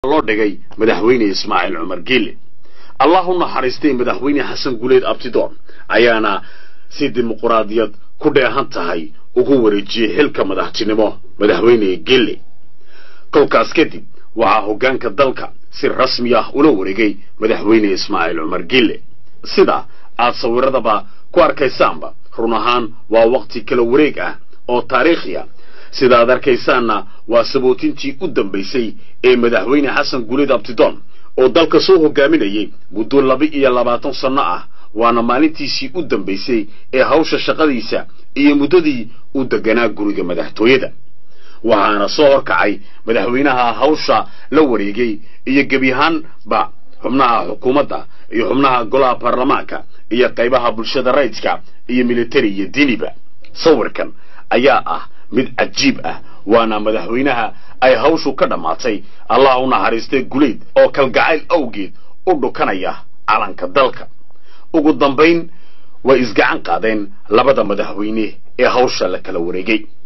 loo dhigay madaxweyne Ismaaciil Cumar Geele. Allahuna xariistay madaxweyne Xasan Guleed Abtidoon ayaana si dimuqraadiyad ku dheehan tahay ugu wareejiyay xilka madaxtinimo madaxweyne Geele. kolkaas kadib waxa hoggaanka dalka si rasmi ah ula wareegay madaxweyne Ismaaciil Cumar Geele. sida aad sawiradaba ku arkaysaanba run ahaan waa waqti kala wareeg ah oo taariikhi ah sida aad arkaysaanna waa sabootintii u dambeysay ee madaxweyne Xasan Guleed Abtidoon oo dalka soo hogaaminayay muddo 22 sano ah waana maalintiisii u dambeysay ee hawsha shaqadiisa iyo muddadii u deganaa guriga madaxtooyada waxaana soo horkacay madaxweynaha hawsha la wareegay iyo gabiyahan ba xubnaha xukuumadda iyo xubnaha golaha baarlamaanka iyo qaybaha bulshada rayidka iyo military iyo diiniba sawirkan ayaa ah mid cajiib ah waana madaxweynaha ay hawshu ka dhamaatay Allah u naxariistay Guleed oo kalgacayl awgeed u dhukanaya calanka dalka ugu dambeyn way isgacan qaadeen labada madaxweyne ee hawsha la kala wareegay